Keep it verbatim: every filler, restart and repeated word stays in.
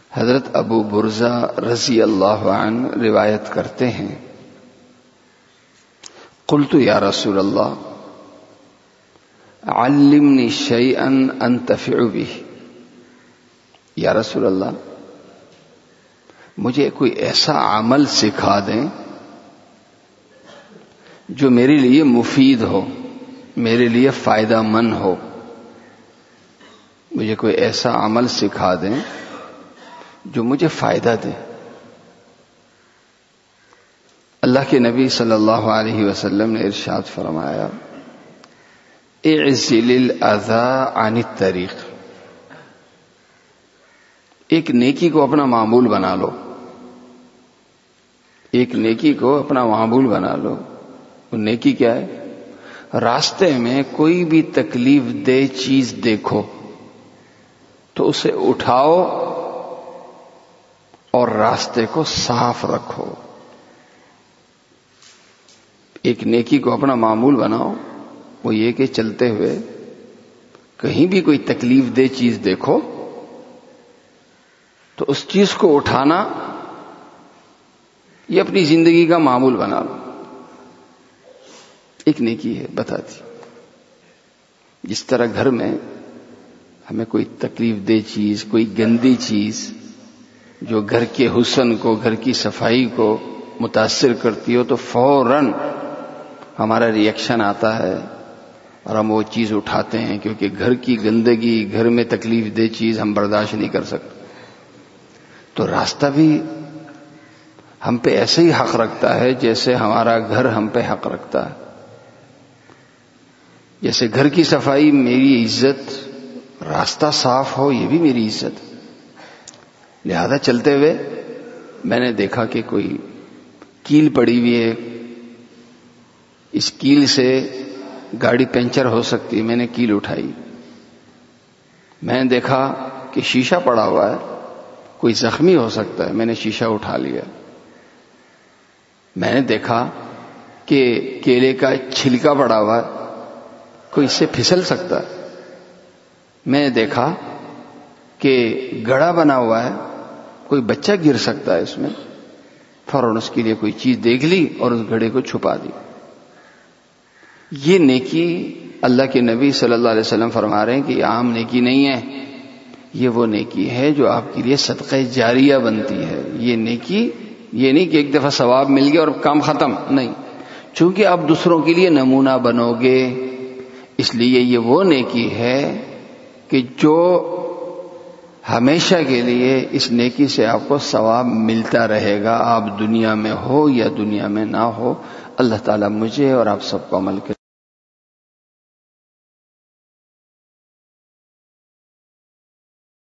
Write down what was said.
حضرت ابو برزہ رضی اللہ عنہ روایت کرتے ہیں، قلت یا رسول اللہ علمنی شیئا انتفع بہ، یا رسول اللہ مجھے کوئی ایسا عمل سکھا دیں جو میرے لیے مفید ہو، میرے لیے فائدہ مند ہو، مجھے کوئی ایسا عمل سکھا دیں جو مجھے فائدہ دے۔ اللہ کے نبی صلی اللہ علیہ وسلم نے ارشاد فرمایا، اعزل الاذى عن الطریق، ایک نیکی کو اپنا معمول بنا لو، ایک نیکی کو اپنا معمول بنا لو۔ وہ نیکی کیا ہے؟ راستے میں کوئی بھی تکلیف دہ چیز دیکھو تو اسے اٹھاؤ اور راستے کو صاف رکھو۔ ایک نیکی کو اپنا معمول بناؤ، وہ یہ کہ چلتے ہوئے کہیں بھی کوئی تکلیف دہ چیز دیکھو تو اس چیز کو اٹھانا یہ اپنی زندگی کا معمول بنا لو۔ ایک نیکی ہے بتاتی، جس طرح گھر میں ہمیں کوئی تکلیف دہ چیز، کوئی گندی چیز جو گھر کے حسن کو، گھر کی صفائی کو متاثر کرتی ہو تو فوراً ہمارا ری ایکشن آتا ہے اور ہم وہ چیز اٹھاتے ہیں، کیونکہ گھر کی گندگی، گھر میں تکلیف دہ چیز ہم برداشت نہیں کر سکتے۔ تو راستہ بھی ہم پہ ایسے ہی حق رکھتا ہے جیسے ہمارا گھر ہم پہ حق رکھتا ہے۔ جیسے گھر کی صفائی میری عزت، راستہ صاف ہو یہ بھی میری عزت۔ لہذا چلتے ہوئے میں نے دیکھا کہ کوئی کیل پڑی ہوئی ہے، اس کیل سے گاڑی پنچر ہو سکتی ہے، میں نے کیل اٹھائی۔ میں نے دیکھا کہ شیشہ پڑا ہوا ہے، کوئی زخمی ہو سکتا ہے، میں نے شیشہ اٹھا لیا۔ میں نے دیکھا کہ کیلے کا چھلکا پڑا ہوا ہے، کوئی اس سے پھسل سکتا ہے۔ میں نے دیکھا کہ گڑھا بنا ہوا ہے، کوئی بچہ گر سکتا ہے اس میں، فوراً اس کے لیے کوئی چیز دیکھ لی اور اس گڑھے کو چھپا دی۔ یہ نیکی اللہ کے نبی صلی اللہ علیہ وسلم فرما رہے ہیں کہ یہ عام نیکی نہیں ہے، یہ وہ نیکی ہے جو آپ کے لیے صدقہ جاریہ بنتی ہے۔ یہ نیکی یہ نہیں کہ ایک دفعہ ثواب مل گیا اور کام ختم، نہیں، چونکہ آپ دوسروں کے لیے نمونہ بنو گے، اس لیے یہ وہ نیکی ہے کہ جو ہمیشہ کے لیے اس نیکی سے آپ کو ثواب ملتا رہے گا، آپ دنیا میں ہو یا دنیا میں نہ ہو۔ اللہ تعالیٰ مجھے اور آپ سب کو عمل کرے۔